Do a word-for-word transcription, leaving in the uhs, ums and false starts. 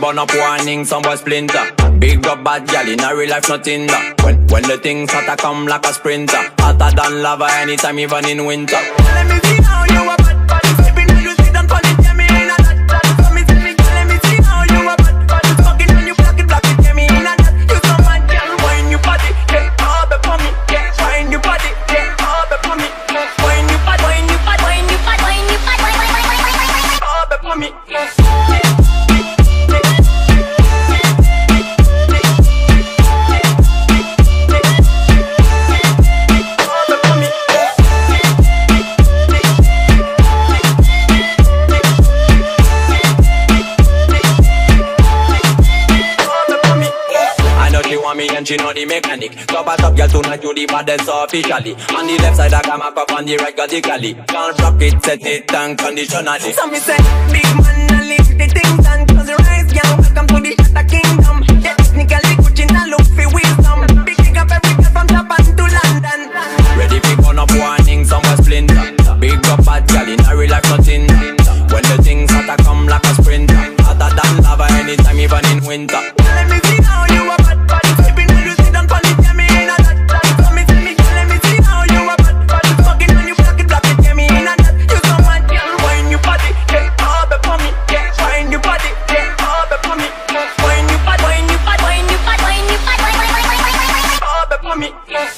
burn up warning, some boy splinter. Big up bad gal in a real life, nothing that. When, when the things hotter come like a sprinter. Hotter than lava anytime, even in winter. Let me see how you a bad bad. Sleeping on you, sit down, pon it, get me in a that that. Let me see, let me see how you a bad bad. Fucking when you block it, block it, get me in a that. You so mad, girl, wine your body, get up upon me, get wine your body, get up upon me, wine your body, wine your body, wine your body, wine your body, wine your body, up upon me. Me and she know the mechanic. Top a top girl tonight you the baddest officially. On the left side I come up on the right vertically. Can't rock it, set it and conditionally. So me say, big man and leave the things and close your eyes, girl. Welcome to the Shatter Kingdom. Yeah, technically Gucci and look for wisdom. Big big up every girl from Japan to London. Ready for burn up warning, some boy splinter. Big up bad girl in a real life, nothing. When the things hotter come like a sprinter. Hotter than lava anytime, even in winter. Let me see how you a bad bad. Me.